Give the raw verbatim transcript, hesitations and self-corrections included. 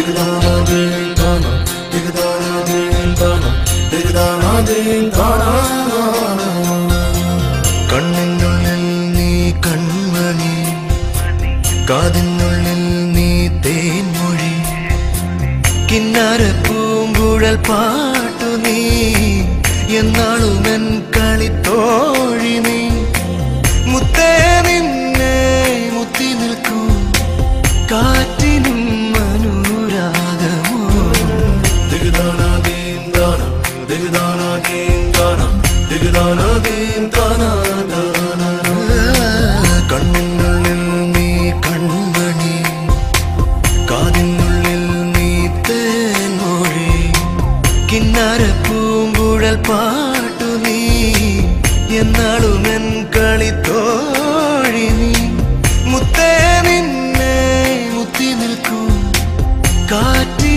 കണ്ണിനുള്ളിൽ നീ കൺമണി, കാതിനുള്ളിൽ നീ തേൻമൊഴി, കിന്നാര പൂങ്കുഴൽ പാട്ടു നീ, എന്നാളുമെൻ കളിത്തോഴി നീ. മുത്തേ നിന്നെ മുത്തി നിൽക്കൂ കാറ്റിനും അനുരാഗമോ. ദിഗ്ദാനാദീം ദാനം ദിഗ്ദാനാദീം ദാനം ദിഗ്ദാനാദീം ദാനാദാന. കണ്ണിനുള്ളിൽ നീ കൺമണി, കാതിനുള്ളിൽ നീ തേൻമൊഴി, കിന്നാര പൂങ്കുഴൽ പാട്ടു നീ, എന്നാളുമെൻ കളിത്തോഴി നീ. മുത്തേ നിന്നെ മുത്തി നിൽക്കൂ കാറ്റി